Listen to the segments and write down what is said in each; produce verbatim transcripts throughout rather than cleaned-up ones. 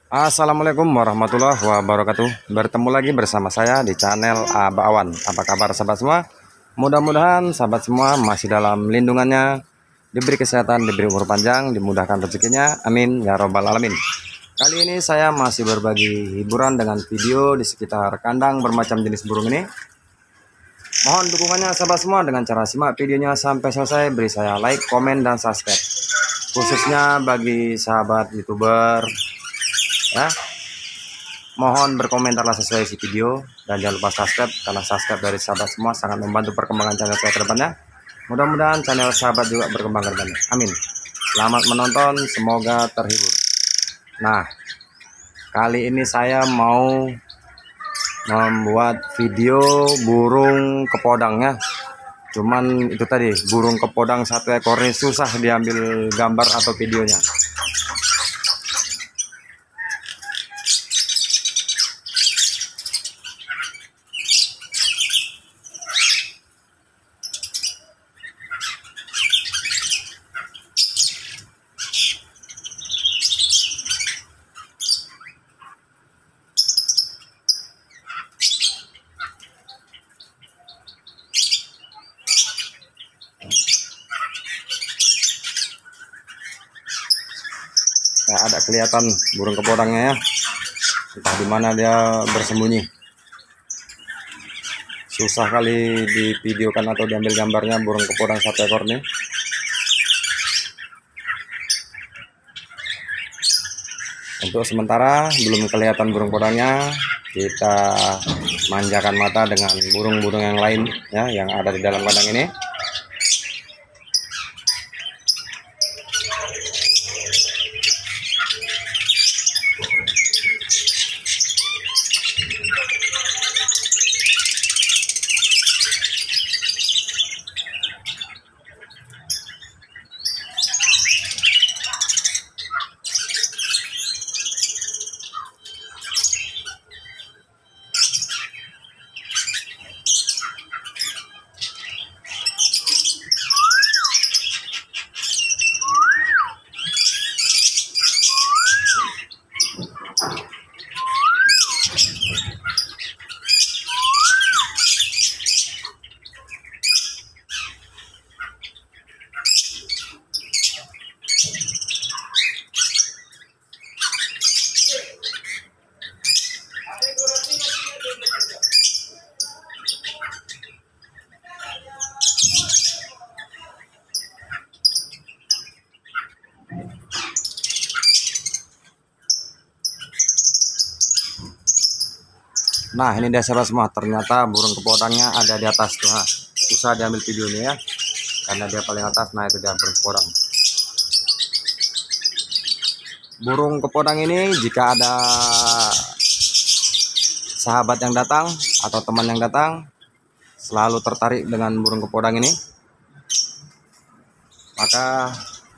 Assalamualaikum warahmatullahi wabarakatuh. Bertemu lagi bersama saya di channel Aba Awan. Apa kabar sahabat semua? Mudah-mudahan sahabat semua masih dalam lindungannya, diberi kesehatan, diberi umur panjang, dimudahkan rezekinya. Amin ya robbal alamin. Kali ini saya masih berbagi hiburan dengan video di sekitar kandang bermacam jenis burung ini. Mohon dukungannya sahabat semua dengan cara simak videonya sampai selesai, beri saya like, komen, dan subscribe. Khususnya bagi sahabat YouTuber, ya, mohon berkomentarlah sesuai isi video dan jangan lupa subscribe, karena subscribe dari sahabat semua sangat membantu perkembangan channel saya ke depannya. Mudah-mudahan channel sahabat juga berkembang ke depannya. Amin. Selamat menonton, semoga terhibur. Nah, kali ini saya mau membuat video burung kepodangnya. Cuman itu tadi, burung kepodang satu ekor ini susah diambil gambar atau videonya. Ya, ada kelihatan burung kepodangnya ya, entah di mana dia bersembunyi. Susah kali divideokan atau diambil gambarnya burung kepodang satu ekor nih. Untuk sementara belum kelihatan burung podangnya, kita manjakan mata dengan burung-burung yang lain ya, yang ada di dalam kandang ini. Nah, ini dia sahabat semua, ternyata burung kepodangnya ada di atas tuh. Nah, susah diambil videonya ya, karena dia paling atas. Nah, itu dia burung kepodang. Burung kepodang ini jika ada sahabat yang datang atau teman yang datang, selalu tertarik dengan burung kepodang ini. Maka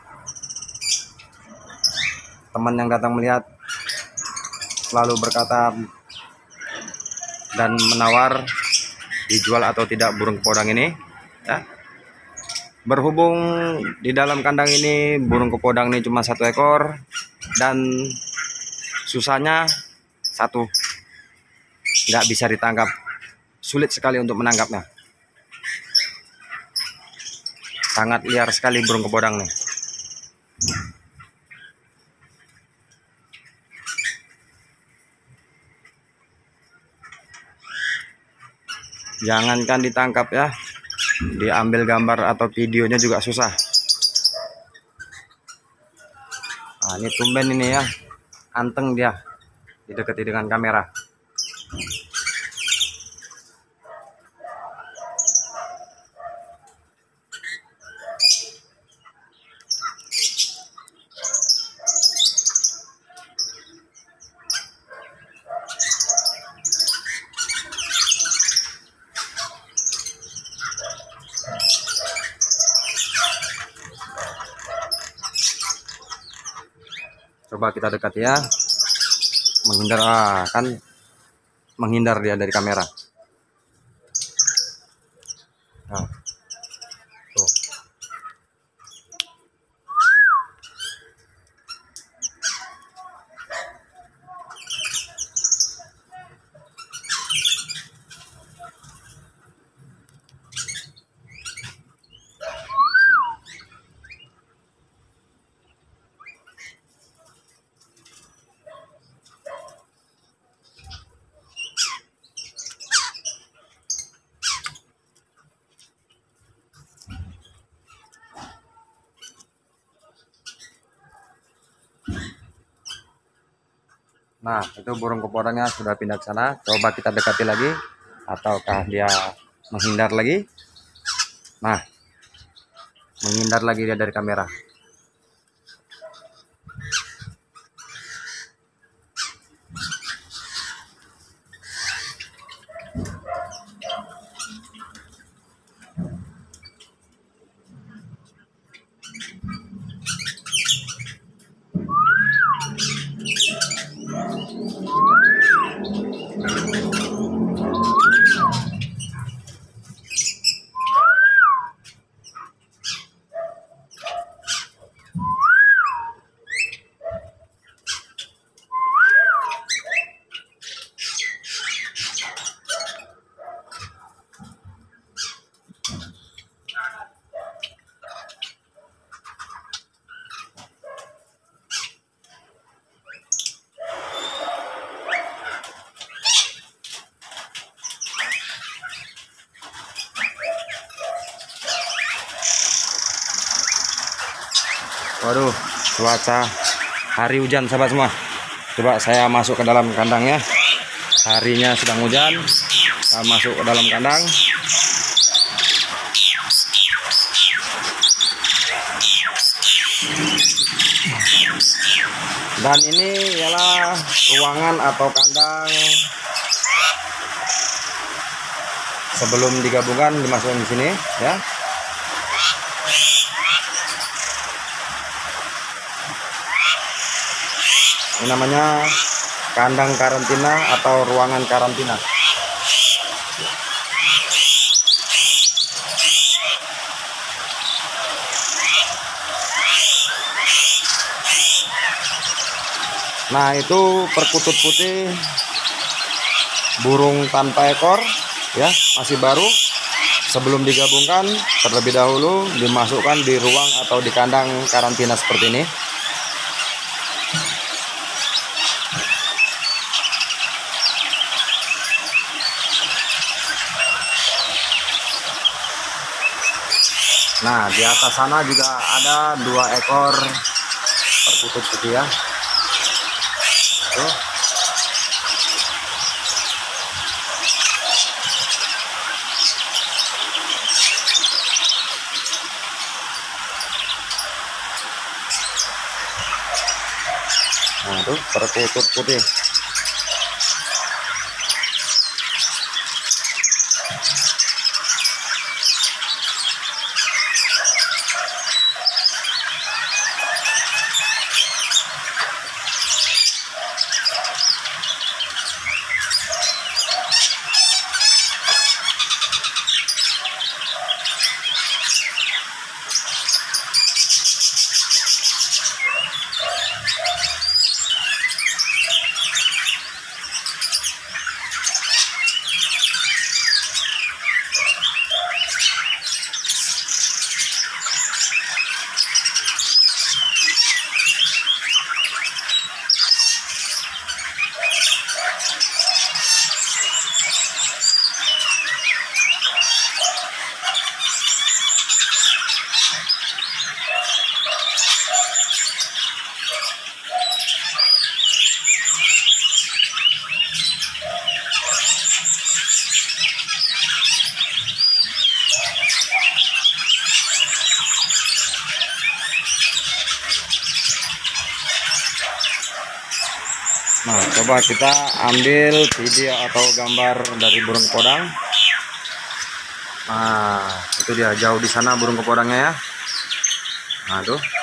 teman yang datang melihat selalu berkata dan menawar dijual atau tidak burung kepodang ini ya. Berhubung di dalam kandang ini burung kepodang ini cuma satu ekor dan susahnya satu, nggak bisa ditangkap, sulit sekali untuk menangkapnya, sangat liar sekali burung kepodang nih. Jangankan ditangkap ya, diambil gambar atau videonya juga susah. Nah, ini tumben ini ya, anteng dia didekati dengan kamera. Coba kita dekati ya, menghindar, ah, kan menghindar dia dari kamera. Nah, tuh. Nah, itu burung kepodangnya sudah pindah ke sana. Coba kita dekati lagi, ataukah dia menghindar lagi? Nah, menghindar lagi dia dari kamera. Waduh, cuaca hari hujan sahabat semua. Coba saya masuk ke dalam kandangnya. Harinya sedang hujan. Kita masuk ke dalam kandang. Dan ini ialah ruangan atau kandang sebelum digabungkan, dimasukkan di sini ya. Ini namanya kandang karantina atau ruangan karantina. Nah, itu perkutut putih, burung tanpa ekor ya, masih baru. Sebelum digabungkan, terlebih dahulu dimasukkan di ruang atau di kandang karantina seperti ini. Nah, di atas sana juga ada dua ekor perkutut putih ya. Tuh. Nah, tuh perkutut putih. Nah, coba kita ambil video atau gambar dari burung kepodang. Nah, itu dia jauh di sana burung kepodangnya ya. Nah, tuh.